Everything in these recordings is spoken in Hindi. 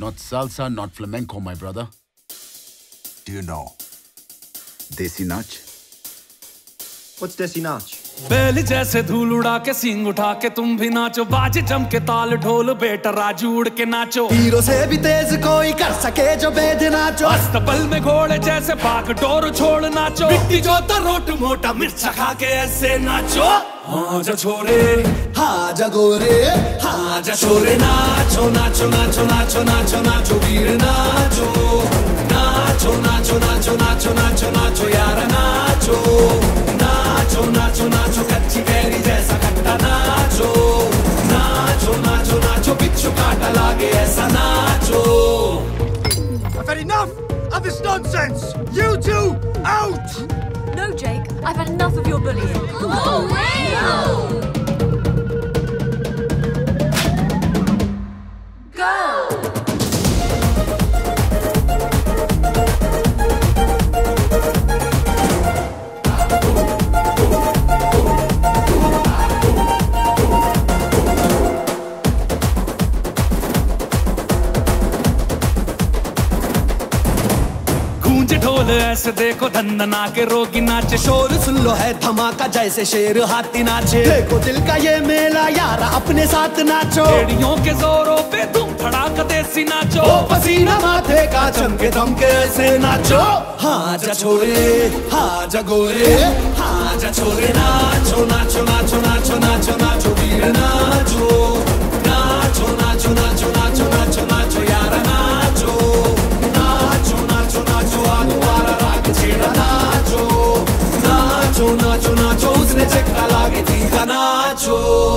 Not salsa, not flamenco, my brother. Do you know Desi Nach? What's Desi Nach? बैल जैसे धूल उड़ा के सींग उठा के तुम भी नाचो, बाजे जम के ताल ढोल बेटा राजू उड़ के नाचो। हीरो से भी तेज कोई कर सके जो बेद नाचो, अस्तबल में घोड़े जैसे भाग डोर छोड़ नाचो। मिट्टी जो रोट मोटा मिर्च खा के ऐसे नाचो। हाँ जा छोरे, हाँ जा गोरे, हाँ जा छोरे, नाचो नाचो नाचो नाचो नाचो नाचो वीर नाचो, नाचो नाचो नाचो नाचो नाचो नाचो यार नाचो, नाचो नाचो नाचो कच्ची कैरी जैसा खट्टा नाचो, नाचो नाचो नाचो बिच्छू काटा लागे ऐसा नाचो। I've had enough of this nonsense! You two, out! No, Jake, I've had enough of your bullying. Oh, wow! Go! ढोल ऐसे देखो धंधना के रोगी नाचे, शोर सुन लो है धमाका जैसे शेर हाथी नाचे। देखो दिल का ये मेला यार अपने साथ नाचो, एड़ियों के जोरों पे तुम धड़ाका देसी नाचो। ओ पसीना माथे का चमके दमके ऐसे नाचो। हाँ जा छोरे, हाँ जा गोरे, हाँ जा छोरे, नाचो नाचो नाचो नाचो नाचो नाचो वीर नाचो, नाचो नाचो नाचो नाचो नाचो नाचो यार नाचो, नाचो नाचो नाचो आगू वाला राग छेड़ा नाचो, नाचो नाचो नाचो उसने चक्का लागे थी का नाचो।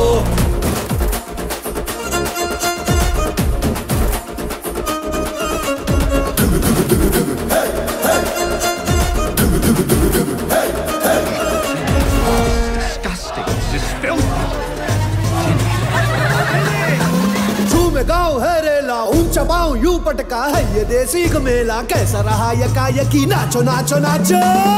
गाँव है रेला ऊंचा पाँव यूं पटका है ये देसी का मेला, कैसा रहा यकी नाचो नाचो नाचो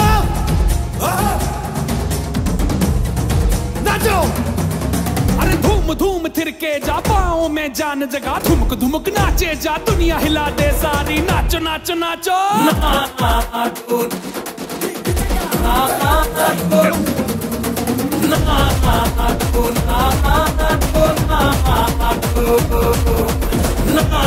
नाचो। अरे धूम धूम थिरके जा पाँव में जान जगा, धुमक धुमक नाचे जा दुनिया हिला दे सारी, नाचो नाचो नाचो। No